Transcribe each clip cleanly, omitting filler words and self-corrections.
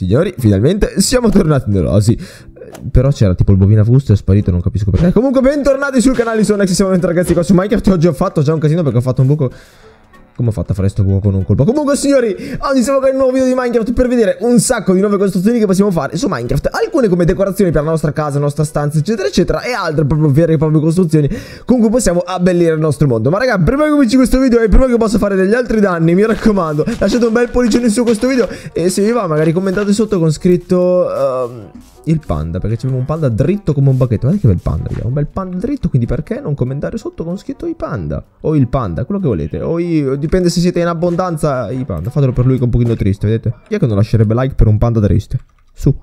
Signori, finalmente siamo tornati nell'oasi. Però c'era tipo il bovino fusto, è sparito, non capisco perché. Comunque bentornati sul canale, sono Nex, siamo ragazzi qua su Minecraft. Oggi ho fatto già un casino perché ho fatto un buco. Come ho fatto a fare sto buco con un colpo? Comunque signori, oggi siamo con un nuovo video di Minecraft per vedere un sacco di nuove costruzioni che possiamo fare su Minecraft. Alcune come decorazioni per la nostra casa, la nostra stanza eccetera eccetera, e altre proprio vere e proprie costruzioni con cui possiamo abbellire il nostro mondo. Ma raga, prima che cominci questo video e prima che possa fare degli altri danni, mi raccomando, lasciate un bel pollicione su questo video. E se vi va magari commentate sotto con scritto il panda, perché c'è un panda dritto come un bacchetto. Guardate che bel panda, raga, un bel panda dritto. Quindi perché non commentare sotto con scritto i panda? O il panda, quello che volete. O dipende se siete in abbondanza, i panda. Fatelo per lui che è un pochino triste, vedete? Chi è che non lascerebbe like per un panda triste? Su.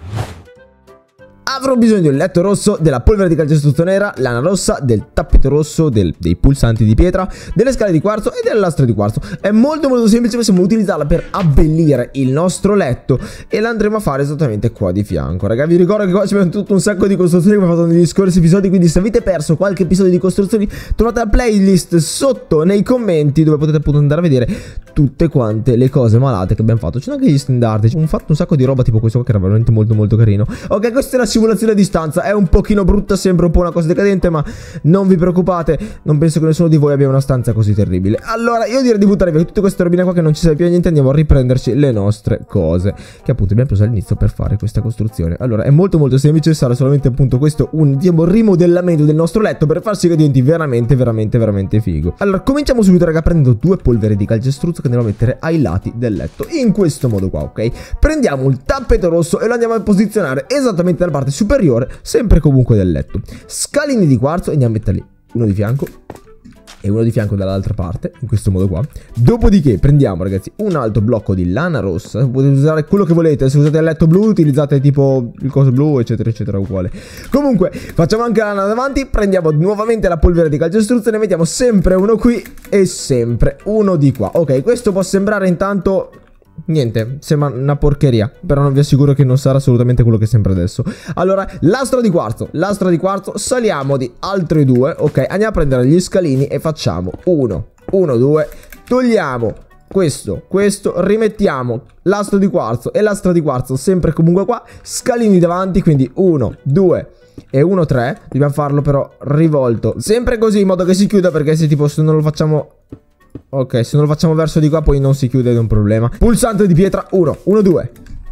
Avrò bisogno del letto rosso, della polvere di calcestruzzo nera, lana rossa, del tappeto rosso, dei pulsanti di pietra, delle scale di quarzo e delle lastre di quarzo. È molto semplice, possiamo utilizzarla per abbellire il nostro letto e l'andremo a fare esattamente qua di fianco. Raga, vi ricordo che qua c'è tutto un sacco di costruzioni che ho fatto negli scorsi episodi, quindi se avete perso qualche episodio di costruzioni trovate la playlist sotto nei commenti dove potete appunto andare a vedere tutte quante le cose malate che abbiamo fatto. C'è anche gli standard, ho fatto un sacco di roba tipo questo qua che era veramente molto carino. Ok, questa è la simulazione a distanza, è un pochino brutta, sembra un po' una cosa decadente, ma non vi preoccupate, non penso che nessuno di voi abbia una stanza così terribile. Allora io direi di buttare via tutte queste robine qua che non ci serve più a niente, andiamo a riprenderci le nostre cose che appunto abbiamo preso all'inizio per fare questa costruzione. Allora è molto semplice, sarà solamente appunto questo un rimodellamento del nostro letto per far sì che diventi veramente figo. Allora cominciamo subito raga prendendo due polveri di calcestruzzo che andiamo a mettere ai lati del letto in questo modo qua, ok? Prendiamo il tappeto rosso e lo andiamo a posizionare esattamente dalla parte superiore, sempre comunque del letto. Scalini di quarzo e andiamo a metterli uno di fianco e uno di fianco dall'altra parte, in questo modo qua. Dopodiché prendiamo ragazzi un altro blocco di lana rossa, potete usare quello che volete, se usate il letto blu utilizzate tipo il coso blu eccetera eccetera uguale. Comunque facciamo anche la lana davanti, prendiamo nuovamente la polvere di calcestruzzo e ne mettiamo sempre uno qui e sempre uno di qua. Ok, questo può sembrare intanto niente, sembra una porcheria, però non vi assicuro che non sarà assolutamente quello che sembra adesso. Allora, lastra di quarzo, saliamo di altri due, ok, andiamo a prendere gli scalini e facciamo 1, 2, togliamo questo, rimettiamo lastra di quarzo e lastra di quarzo sempre comunque qua, scalini davanti, quindi 1, 2 e 1, 3, dobbiamo farlo però rivolto, sempre così in modo che si chiuda, perché se tipo se non lo facciamo... Ok, se non lo facciamo verso di qua poi non si chiude ed è un problema. Pulsante di pietra 1, 1, 2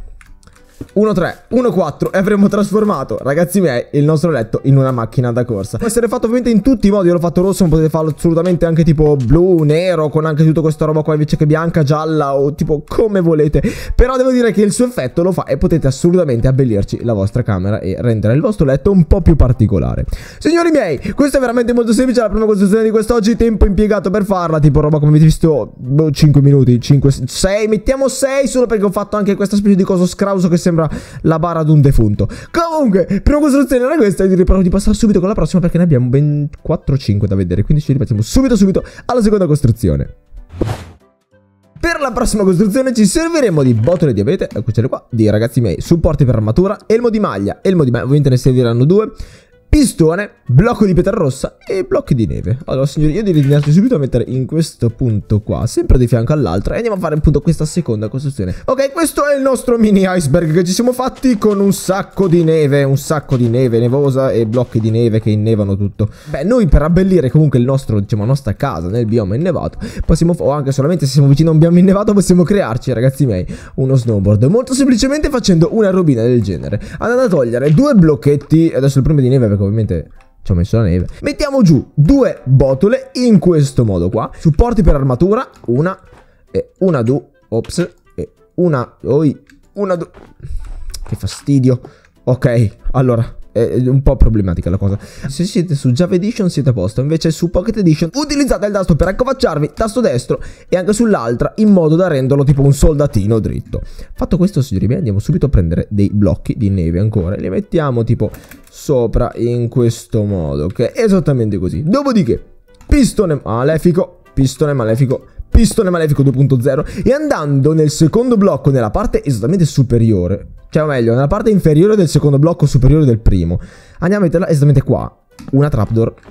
1, 3, 1, 4 e avremo trasformato, ragazzi miei, il nostro letto in una macchina da corsa. Può essere fatto ovviamente in tutti i modi, io l'ho fatto rosso, ma potete farlo assolutamente anche tipo blu, nero, con anche tutta questa roba qua invece che bianca, gialla o tipo come volete. Però devo dire che il suo effetto lo fa e potete assolutamente abbellirci la vostra camera e rendere il vostro letto un po' più particolare. Signori miei, questo è veramente molto semplice, la prima costruzione di quest'oggi, tempo impiegato per farla, tipo roba come avete visto, 5 minuti, 5, 6, mettiamo 6 solo perché ho fatto anche questa specie di coso scrauso che sembra la bara ad un defunto. Comunque, prima costruzione era questa, direi proprio di passare subito con la prossima perché ne abbiamo ben 4-5 da vedere, quindi ci ripetiamo subito alla seconda costruzione. Per la prossima costruzione ci serviremo di botole di abete, eccole qua, di ragazzi miei, supporti per armatura, elmo di maglia, ovviamente ne serviranno due, pistone, blocco di pietra rossa e blocchi di neve. Allora signori, io direi di andare subito a mettere in questo punto qua, sempre di fianco all'altra, e andiamo a fare appunto questa seconda costruzione. Ok, questo è il nostro mini iceberg che ci siamo fatti con un sacco di neve nevosa e blocchi di neve che innevano tutto. Beh, noi per abbellire comunque il nostro, diciamo, la nostra casa nel bioma innevato possiamo, o anche solamente se siamo vicino a un bioma innevato, possiamo crearci, ragazzi miei, uno snowboard molto semplicemente facendo una robina del genere. Andate a togliere due blocchetti, adesso il primo di neve perché ovviamente ci ho messo la neve. Mettiamo giù due botole in questo modo qua. Supporti per armatura, una e una, due, ops, e una, una, due. Che fastidio. Ok, allora è un po' problematica la cosa. Se siete su Java Edition siete a posto, invece su Pocket Edition utilizzate il tasto per accovacciarvi, tasto destro e anche sull'altra, in modo da renderlo tipo un soldatino dritto. Fatto questo signori, andiamo subito a prendere dei blocchi di neve ancora e li mettiamo tipo sopra in questo modo, ok? Esattamente così. Dopodiché pistone malefico 2.0 e andando nel secondo blocco nella parte esattamente superiore, cioè o meglio nella parte inferiore del secondo blocco superiore del primo, andiamo a metterla esattamente qua, una trapdoor e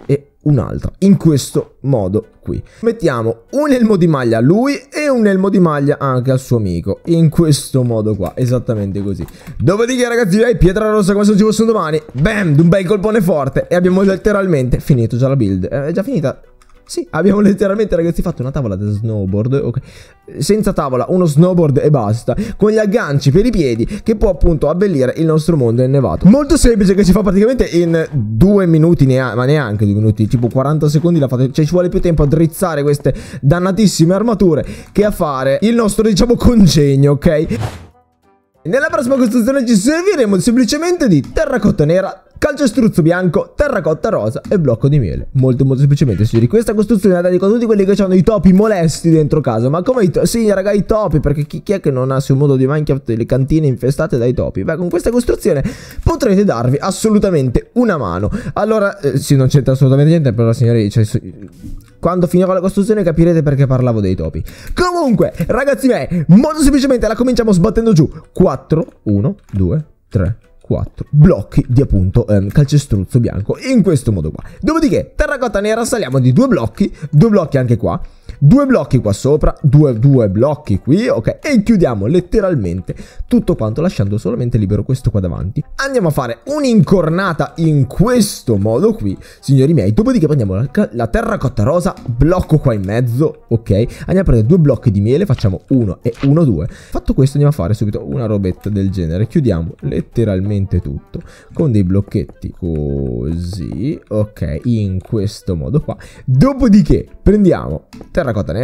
un'altra, in questo modo qui. Mettiamo un elmo di maglia a lui e un elmo di maglia anche al suo amico, in questo modo qua, esattamente così. Dopodiché ragazzi, pietra rossa come se non ci fosse un domani, bam, un bel colpone forte e abbiamo letteralmente finito già la build. È già finita? Sì, abbiamo letteralmente ragazzi fatto una tavola da snowboard, ok, senza tavola, uno snowboard e basta, con gli agganci per i piedi che può appunto abbellire il nostro mondo innevato. Molto semplice, che si fa praticamente in 2 minuti, ma neanche 2 minuti, tipo 40 secondi la fate, cioè ci vuole più tempo a drizzare queste dannatissime armature che a fare il nostro, diciamo, congegno, ok? Nella prossima costruzione ci serviremo semplicemente di terracotta nera, calcestruzzo bianco, terracotta rosa e blocco di miele. Molto semplicemente, signori. Questa costruzione la dedico a tutti quelli che hanno i topi molesti dentro casa. Ma come sì, raga, i topi, perché chi è che non ha sul mondo di Minecraft le cantine infestate dai topi? Beh, con questa costruzione potrete darvi assolutamente una mano. Allora, sì, non c'entra assolutamente niente, però signori, cioè, quando finirò la costruzione capirete perché parlavo dei topi. Comunque, ragazzi miei, molto semplicemente la cominciamo sbattendo giù 4, 1, 2, 3, 4 blocchi di appunto calcestruzzo bianco, in questo modo qua. Dopodiché terracotta nera saliamo di 2 blocchi anche qua, 2 blocchi qua sopra, 2 blocchi qui, ok, e chiudiamo letteralmente tutto quanto lasciando solamente libero questo qua davanti. Andiamo a fare un'incornata in questo modo qui, signori miei. Dopodiché prendiamo la terracotta rosa, blocco qua in mezzo, ok, andiamo a prendere 2 blocchi di miele, facciamo 1 e 1, 2. Fatto questo andiamo a fare subito una robetta del genere, chiudiamo letteralmente tutto con dei blocchetti così, ok, in questo modo qua. Dopodiché prendiamo terracotta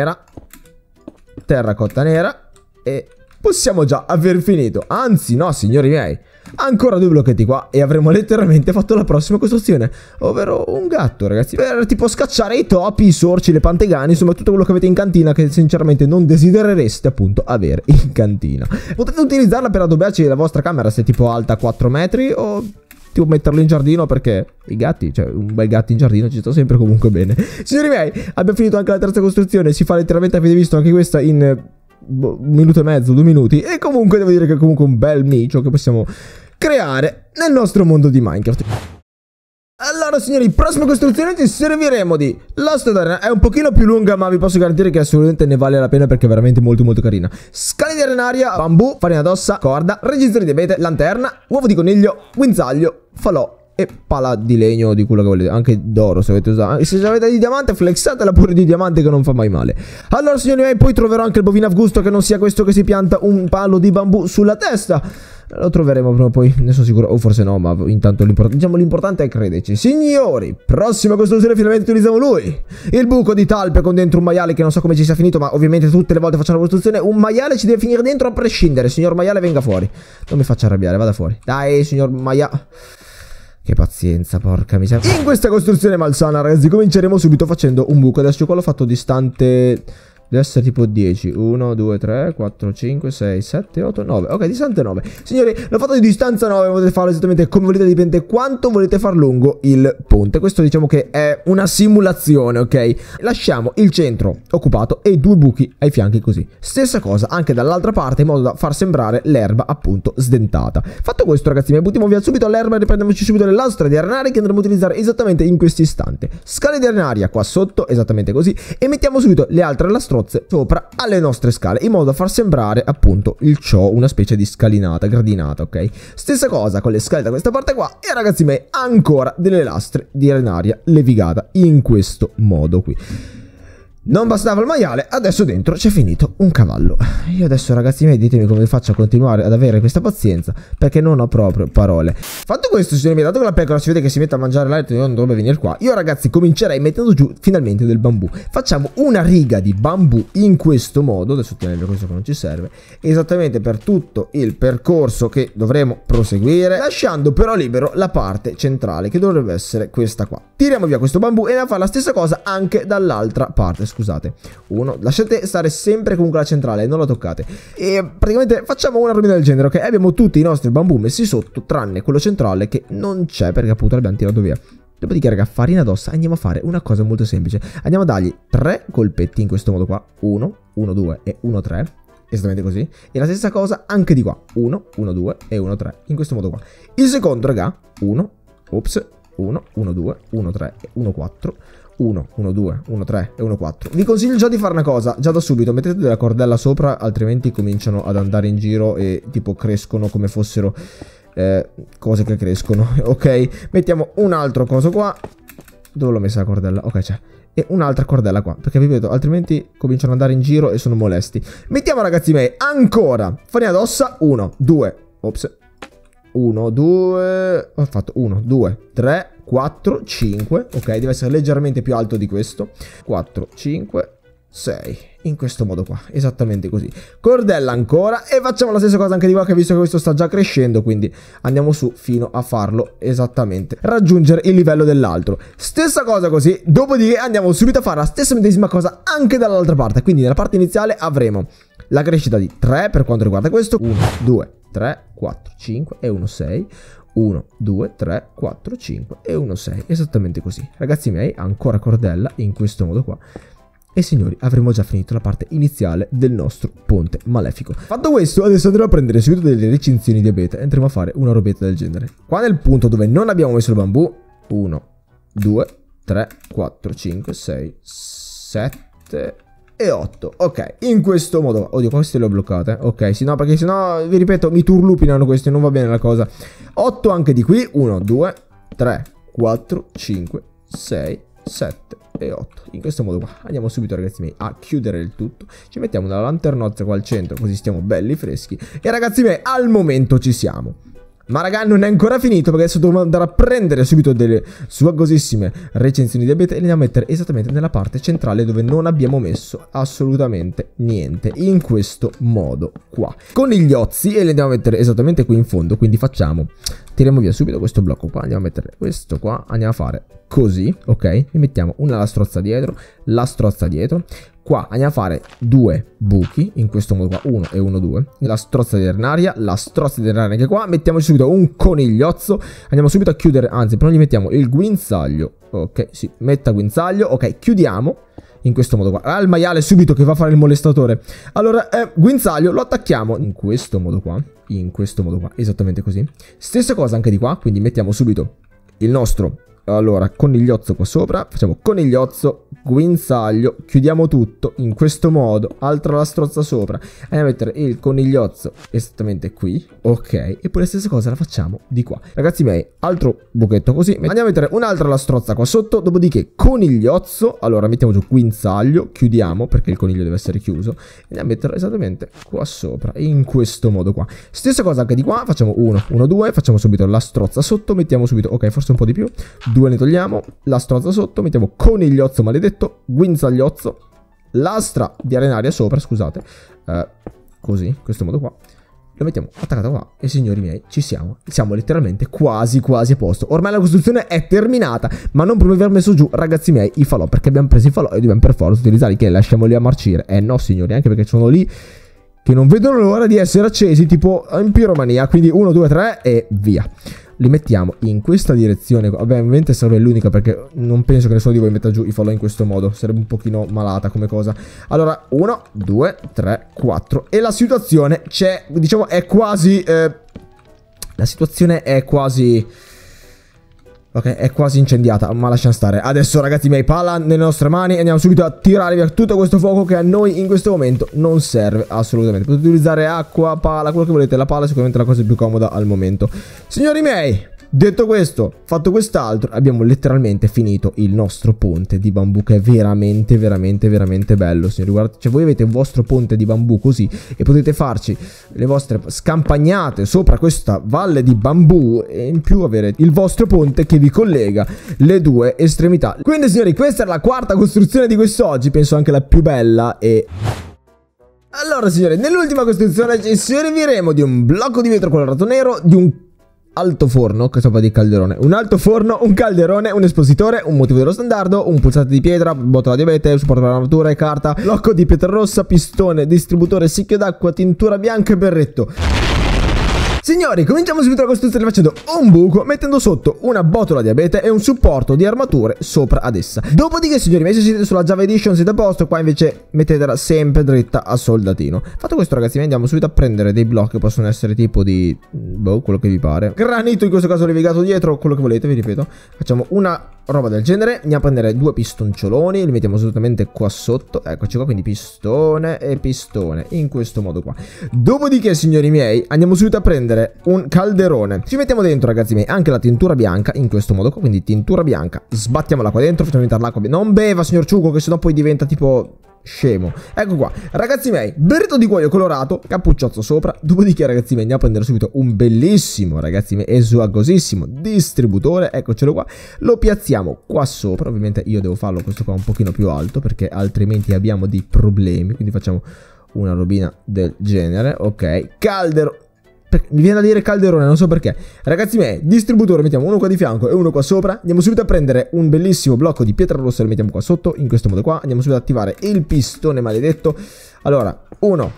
nera e possiamo già aver finito. Anzi no, signori miei, ancora 2 blocchetti qua e avremo letteralmente fatto la prossima costruzione, ovvero un gatto, ragazzi, per tipo scacciare i topi, i sorci, le pantegane, insomma tutto quello che avete in cantina che sinceramente non desiderereste appunto avere in cantina. Potete utilizzarla per addobbiarci la vostra camera se tipo alta 4 metri, o tipo metterlo in giardino, perché i gatti, cioè un bel gatto in giardino ci sta sempre comunque bene. Signori miei, abbiamo finito anche la terza costruzione, si fa letteralmente, avete visto anche questa in 1 minuto e mezzo, 2 minuti, e comunque devo dire che è comunque un bel micio che possiamo creare nel nostro mondo di Minecraft. Allora signori, prossima costruzione ci serviremo di Lost Arena. È un pochino più lunga, ma vi posso garantire che assolutamente ne vale la pena perché è veramente molto carina. Scale di arenaria, bambù, farina d'ossa, corda, registro di abete, lanterna, uovo di coniglio, guinzaglio, falò e pala di legno, di quello che volete, anche d'oro se avete usato. Se avete di diamante, flexatela pure di diamante che non fa mai male. Allora signori miei, poi troverò anche il bovino Avgusto, che non sia questo che si pianta un palo di bambù sulla testa. Lo troveremo prima o poi, ne sono sicuro, o forse no, ma intanto l'importante è crederci. Signori, prossima costruzione, finalmente utilizziamo lui, il buco di talpe con dentro un maiale che non so come ci sia finito, ma ovviamente tutte le volte facciamo la costruzione un maiale ci deve finire dentro a prescindere. Signor maiale, venga fuori, non mi faccia arrabbiare, vada fuori, dai signor maiale. Che pazienza, porca miseria. In questa costruzione malsana, ragazzi, cominceremo subito facendo un buco. Adesso qua l'ho fatto distante, deve essere tipo 10. 1, 2, 3, 4, 5, 6, 7, 8, 9. Ok, distante 9. Signori, l'ho fatto di distanza 9. Potete farlo esattamente come volete, dipende quanto volete far lungo il ponte. Questo diciamo che è una simulazione, ok? Lasciamo il centro occupato e 2 buchi ai fianchi così. Stessa cosa anche dall'altra parte, in modo da far sembrare l'erba appunto sdentata. Fatto questo, ragazzi, mi buttiamo via subito l'erba e riprendiamoci subito le lastre di arenaria che andremo a utilizzare esattamente in questo istante. Scale di arenaria qua sotto, esattamente così, e mettiamo subito le altre lastrozze sopra alle nostre scale, in modo da far sembrare appunto il ciò una specie di scalinata, gradinata, ok? Stessa cosa con le scale da questa parte qua, e ragazzi miei, ancora delle lastre di arenaria levigata in questo modo qui. Non bastava il maiale, adesso dentro c'è finito un cavallo. Io adesso, ragazzi miei, ditemi come faccio a continuare ad avere questa pazienza, perché non ho proprio parole. Fatto questo, signori miei, dato che la pecora si vede che si mette a mangiare l'altro e non dovrebbe venire qua, io, ragazzi, comincerei mettendo giù finalmente del bambù. Facciamo una riga di bambù in questo modo, adesso teniamo questo che non ci serve, esattamente per tutto il percorso che dovremo proseguire, lasciando però libero la parte centrale, che dovrebbe essere questa qua. Tiriamo via questo bambù e andiamo a fare la stessa cosa anche dall'altra parte. Scusate, lasciate stare sempre comunque la centrale, non la toccate. E praticamente facciamo una roba del genere, ok? Abbiamo tutti i nostri bambù messi sotto, tranne quello centrale che non c'è perché appunto l'abbiamo tirato via. Dopodiché, raga, farina d'ossa, andiamo a fare una cosa molto semplice. Andiamo a dargli 3 colpetti in questo modo qua. 1, 1, 2 e 1, 3. Esattamente così. E la stessa cosa anche di qua. 1, 1, 2 e 1, 3. In questo modo qua. Il secondo, raga, 1, ops, 1, 1, 2, 1, 3, 1, 4, 1, 1, 2, 1, 3 e 1, 4. Vi consiglio già di fare una cosa, già da subito, mettete della cordella sopra, altrimenti cominciano ad andare in giro e tipo crescono come fossero cose che crescono, ok? Mettiamo un altro coso qua. Dove l'ho messa la cordella? Ok, c'è. E un'altra cordella qua, perché vi vedo, altrimenti cominciano ad andare in giro e sono molesti. Mettiamo, ragazzi miei, ancora farina d'ossa. 1, 2, ops, 1, 2, ho fatto 1, 2, 3, 4, 5, ok, deve essere leggermente più alto di questo. 4, 5, 6, in questo modo qua, esattamente così. Cordella ancora e facciamo la stessa cosa anche di qua, che visto che questo sta già crescendo, quindi andiamo su fino a farlo esattamente raggiungere il livello dell'altro. Stessa cosa così, dopodiché andiamo subito a fare la stessa medesima cosa anche dall'altra parte. Quindi nella parte iniziale avremo la crescita di 3 per quanto riguarda questo. 1, 2, 3, 4, 5 e 1, 6. 1, 2, 3, 4, 5 e 1, 6. Esattamente così. Ragazzi miei, ancora cordella in questo modo qua. E signori, avremo già finito la parte iniziale del nostro ponte malefico. Fatto questo, adesso andremo a prendere subito delle recinzioni di abete e andremo a fare una robetta del genere. Qua nel punto dove non abbiamo messo il bambù, 1, 2, 3, 4, 5, 6, 7 e 8. Ok, in questo modo. Oddio, queste le ho bloccate. Ok, sì, no, perché sennò, vi ripeto, mi turlupinano questi, non va bene la cosa. 8 anche di qui. 1, 2, 3, 4, 5, 6, 7 e 8. In questo modo qua andiamo subito, ragazzi miei, a chiudere il tutto. Ci mettiamo una lanternozza qua al centro, così stiamo belli freschi. E ragazzi miei, al momento ci siamo. Ma raga, non è ancora finito, perché adesso dobbiamo andare a prendere subito delle suagosissime recensioni di abete e le andiamo a mettere esattamente nella parte centrale dove non abbiamo messo assolutamente niente, in questo modo qua, con gli ozzi, e le andiamo a mettere esattamente qui in fondo. Quindi tiriamo via subito questo blocco qua, andiamo a mettere questo qua, andiamo a fare così, ok? E mettiamo una lastrozza dietro, qua andiamo a fare 2 buchi, in questo modo qua, 1 e 1, 2, la strozza di drenaria, anche qua, mettiamoci subito un conigliozzo, andiamo subito a chiudere, anzi prima gli mettiamo il guinzaglio, ok, sì, metta guinzaglio, ok, chiudiamo, in questo modo qua, al maiale subito che va a fare il molestatore. Allora, guinzaglio lo attacchiamo in questo modo qua, esattamente così, stessa cosa anche di qua, quindi mettiamo subito il nostro, allora, conigliozzo qua sopra, facciamo conigliozzo, guinzaglio, chiudiamo tutto in questo modo, altra lastrozza sopra, andiamo a mettere il conigliozzo esattamente qui, ok, e poi la stessa cosa la facciamo di qua. Ragazzi miei, altro buchetto così, andiamo a mettere un'altra lastrozza qua sotto, dopodiché conigliozzo, allora mettiamo giù guinzaglio, chiudiamo perché il coniglio deve essere chiuso, e andiamo a metterlo esattamente qua sopra, in questo modo qua. Stessa cosa anche di qua, facciamo 1, 1, 2, facciamo subito la strozza sotto, mettiamo subito, ok, forse un po' di più, 2 ne togliamo, la strozza sotto, mettiamo conigliozzo maledetto, guinzagliozzo, lastra di arenaria sopra, scusate, così, in questo modo qua, lo mettiamo attaccato qua e signori miei ci siamo letteralmente quasi a posto. Ormai la costruzione è terminata, ma non proprio aver messo giù, ragazzi miei, i falò, perché abbiamo preso i falò e dobbiamo per forza utilizzarli, che lasciamoli a marcire. No signori, anche perché sono lì che non vedono l'ora di essere accesi, tipo in piromania, quindi 1, 2, 3 e via. Li mettiamo in questa direzione. Vabbè, ovviamente sarebbe l'unica, perché non penso che nessuno di voi metta giù i falò in questo modo. Sarebbe un pochino malata come cosa. Allora, 1, 2, 3, 4. E la situazione c'è, diciamo, è quasi... la situazione è quasi... ok, è quasi incendiata, ma lasciamo stare. Adesso, ragazzi miei, palla nelle nostre mani e andiamo subito a tirare via tutto questo fuoco che a noi in questo momento non serve assolutamente. Potete utilizzare acqua, pala, quello che volete. La pala è sicuramente la cosa più comoda al momento. Signori miei, detto questo, fatto quest'altro, abbiamo letteralmente finito il nostro ponte di bambù, che è veramente bello, signori. Guardate, cioè voi avete il vostro ponte di bambù così e potete farci le vostre scampagnate sopra questa valle di bambù e in più avere il vostro ponte che vi collega le due estremità. Quindi signori, questa è la quarta costruzione di quest'oggi, penso anche la più bella. E allora signori, nell'ultima costruzione ci serviremo di un blocco di vetro colorato nero, di un alto forno, che sopra di calderone, un alto forno, un calderone, un espositore, un motivo dello standardo, un pulsante di pietra, botola di abete, supporto per l'armatura e carta, blocco di pietra rossa, pistone, distributore, secchio d'acqua, tintura bianca e berretto. Signori, cominciamo subito la costruzione facendo un buco, mettendo sotto una botola di abete e un supporto di armature sopra ad essa. Dopodiché, signori miei, se siete sulla Java Edition siete a posto, qua invece mettetela sempre dritta a soldatino. Fatto questo, ragazzi, andiamo subito a prendere dei blocchi che possono essere tipo di boh, quello che vi pare. Granito in questo caso levigato dietro, quello che volete, vi ripeto. Facciamo una roba del genere. Andiamo a prendere 2 pistoncioloni, li mettiamo assolutamente qua sotto. Eccoci qua, quindi pistone e pistone, in questo modo qua. Dopodiché, signori miei, andiamo subito a prendere un calderone. Ci mettiamo dentro, ragazzi miei, anche la tintura bianca, in questo modo qua, quindi tintura bianca. Sbattiamola qua dentro, facciamo diventare l'acqua. Non beva, signor Ciuco, che sennò poi diventa tipo scemo. Ecco qua, ragazzi miei, berretto di cuoio colorato, cappucciozzo sopra. Dopodiché, ragazzi miei, andiamo a prendere subito un bellissimo, ragazzi miei, e suagosissimo distributore. Eccocelo qua. Lo piazziamo qua sopra. Ovviamente io devo farlo questo qua un pochino più alto, perché altrimenti abbiamo dei problemi. Quindi facciamo una robina del genere. Ok, mi viene da dire calderone, non so perché. Ragazzi miei, distributore, mettiamo uno qua di fianco e uno qua sopra. Andiamo subito a prendere un bellissimo blocco di pietra rossa, lo mettiamo qua sotto, in questo modo qua. Andiamo subito ad attivare il pistone maledetto. Allora, 1,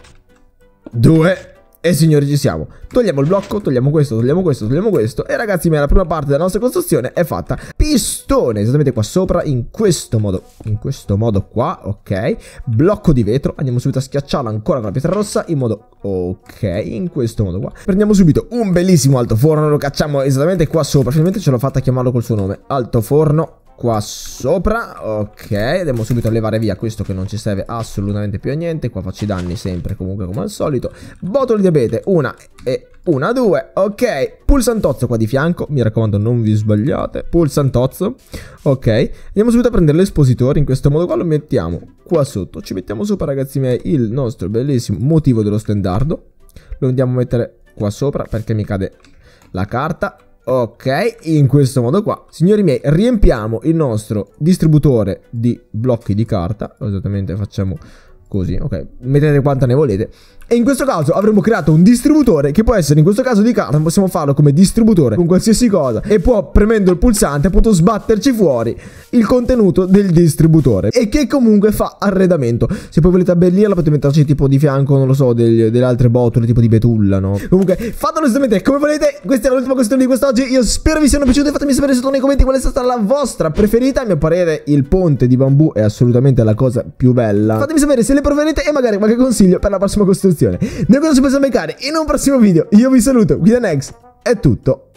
2 e signori ci siamo. Togliamo il blocco, togliamo questo, togliamo questo, togliamo questo. E ragazzi miei, la prima parte della nostra costruzione è fatta. Pistone esattamente qua sopra, in questo modo qua, ok. Blocco di vetro, andiamo subito a schiacciarlo ancora con la pietra rossa, in modo, ok, in questo modo qua. Prendiamo subito un bellissimo altoforno, lo cacciamo esattamente qua sopra. Finalmente ce l'ho fatta a chiamarlo col suo nome, altoforno. Qua sopra, ok, andiamo subito a levare via questo che non ci serve assolutamente più a niente. Qua faccio i danni sempre comunque come al solito. Botole di abete, 1 e 1, 2, ok. Pulsantozzo qua di fianco, mi raccomando non vi sbagliate. Pulsantozzo, ok. Andiamo subito a prendere l'espositore, in questo modo qua lo mettiamo qua sotto. Ci mettiamo sopra, ragazzi miei, il nostro bellissimo motivo dello stendardo. Lo andiamo a mettere qua sopra perché mi cade la carta. Ok, in questo modo qua, signori miei, riempiamo il nostro distributore di blocchi di carta. Esattamente facciamo così, ok, mettete quanta ne volete. E in questo caso avremo creato un distributore che può essere, in questo caso di carta, possiamo farlo come distributore con qualsiasi cosa. E può, premendo il pulsante, appunto sbatterci fuori il contenuto del distributore. E che comunque fa arredamento. Se poi volete abbellirla potete metterci tipo di fianco, non lo so, delle altre botole tipo di betulla, no? Comunque fatelo esattamente come volete. Questa è l'ultima questione di quest'oggi. Io spero vi siano piaciute. Fatemi sapere sotto nei commenti qual è stata la vostra preferita. A mio parere il ponte di bambù è assolutamente la cosa più bella. Fatemi sapere se le preferite e magari qualche consiglio per la prossima costruzione. Noi cosa ci possiamo beccare in un prossimo video. Io vi saluto, qui da Nex è tutto.